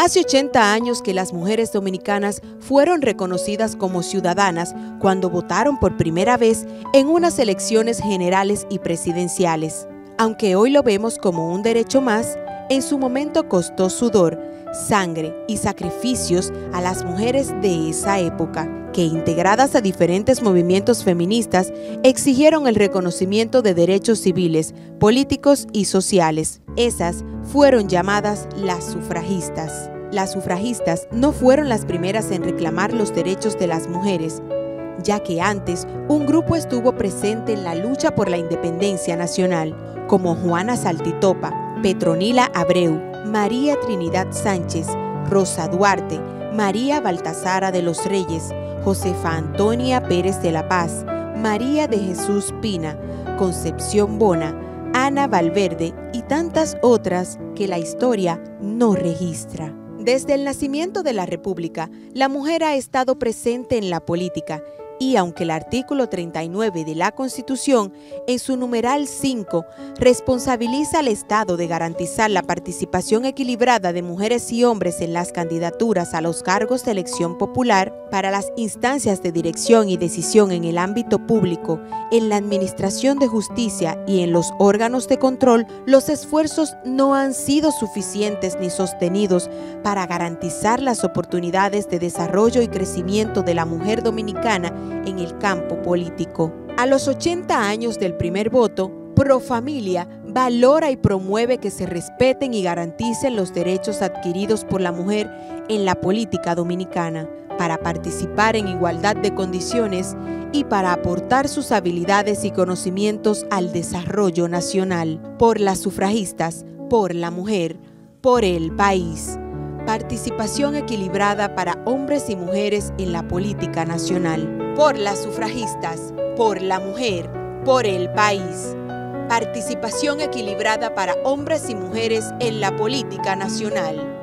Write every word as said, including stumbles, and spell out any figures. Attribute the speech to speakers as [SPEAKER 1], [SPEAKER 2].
[SPEAKER 1] Hace ochenta años que las mujeres dominicanas fueron reconocidas como ciudadanas cuando votaron por primera vez en unas elecciones generales y presidenciales. Aunque hoy lo vemos como un derecho más, en su momento costó sudor, sangre y sacrificios a las mujeres de esa época, que integradas a diferentes movimientos feministas exigieron el reconocimiento de derechos civiles, políticos y sociales. Esas fueron llamadas las sufragistas. Las sufragistas no fueron las primeras en reclamar los derechos de las mujeres, ya que antes un grupo estuvo presente en la lucha por la independencia nacional, como Juana Saltitopa, Petronila Abreu, María Trinidad Sánchez, Rosa Duarte, María Baltasara de los Reyes, Josefa Antonia Pérez de la Paz, María de Jesús Pina, Concepción Bona, Ana Valverde y tantas otras que la historia no registra. Desde el nacimiento de la República, la mujer ha estado presente en la política y aunque el artículo treinta y nueve de la Constitución, en su numeral cinco, responsabiliza al Estado de garantizar la participación equilibrada de mujeres y hombres en las candidaturas a los cargos de elección popular, para las instancias de dirección y decisión en el ámbito público, en la administración de justicia y en los órganos de control, los esfuerzos no han sido suficientes ni sostenidos para garantizar las oportunidades de desarrollo y crecimiento de la mujer dominicana en el campo político. A los ochenta años del primer voto, Profamilia valora y promueve que se respeten y garanticen los derechos adquiridos por la mujer en la política dominicana, para participar en igualdad de condiciones y para aportar sus habilidades y conocimientos al desarrollo nacional. Por las sufragistas, por la mujer, por el país. Participación equilibrada para hombres y mujeres en la política nacional. Por las sufragistas, por la mujer, por el país. Participación equilibrada para hombres y mujeres en la política nacional.